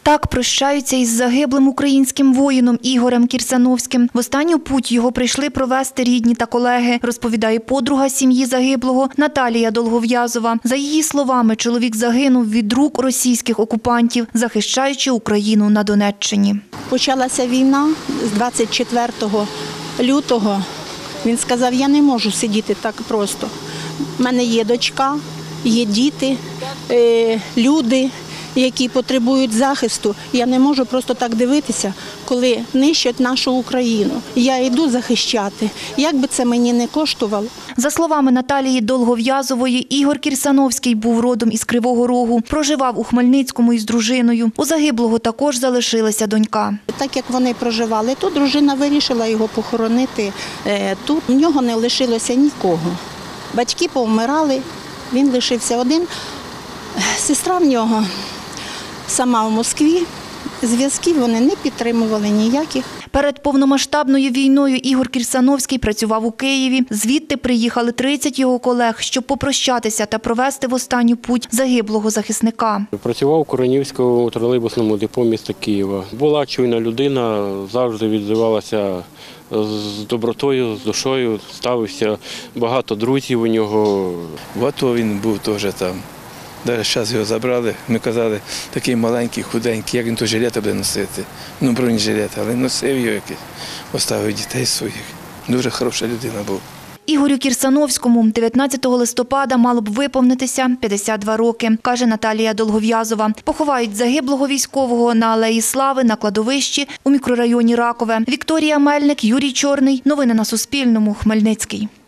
Так прощаються із загиблим українським воїном Ігорем Кірсановським. В останню путь його прийшли провести рідні та колеги, розповідає подруга сім'ї загиблого Наталія Долгов'язова. За її словами, чоловік загинув від рук російських окупантів, захищаючи Україну на Донеччині. Почалася війна з 24 лютого. Він сказав, я не можу сидіти так просто. У мене є дочка, є діти, люди, які потребують захисту. Я не можу просто так дивитися, коли нищать нашу Україну. Я йду захищати, як би це мені не коштувало. За словами Наталії Долгов'язової, Ігор Кірсановський був родом із Кривого Рогу, проживав у Хмельницькому із дружиною. У загиблого також залишилася донька. Так як вони проживали тут, дружина вирішила його похоронити тут. У нього не лишилося нікого. Батьки повмирали, він лишився один. Сестра в нього сама в Москві, зв'язків вони не підтримували ніяких. Перед повномасштабною війною Ігор Кірсановський працював у Києві. Звідти приїхали 30 його колег, щоб попрощатися та провести в останню путь загиблого захисника. Працював у Куранівському тролейбусному депо міста Києва. Була чуйна людина, завжди відзивалася з добротою, з душою, ставився. Багато друзів у нього. В АТО він був теж там. Навіть зараз його забрали, ми казали, такий маленький, худенький, як він то жилета буде носити. Ну, бронежилет, але носив його якийсь, оставив дітей своїх. Дуже хороша людина була. Ігорю Кірсановському 19 листопада мало б виповнитися 52 роки, каже Наталія Долгов'язова. Поховають загиблого військового на Алеї Слави на кладовищі у мікрорайоні Ракове. Вікторія Мельник, Юрій Чорний. Новини на Суспільному. Хмельницький.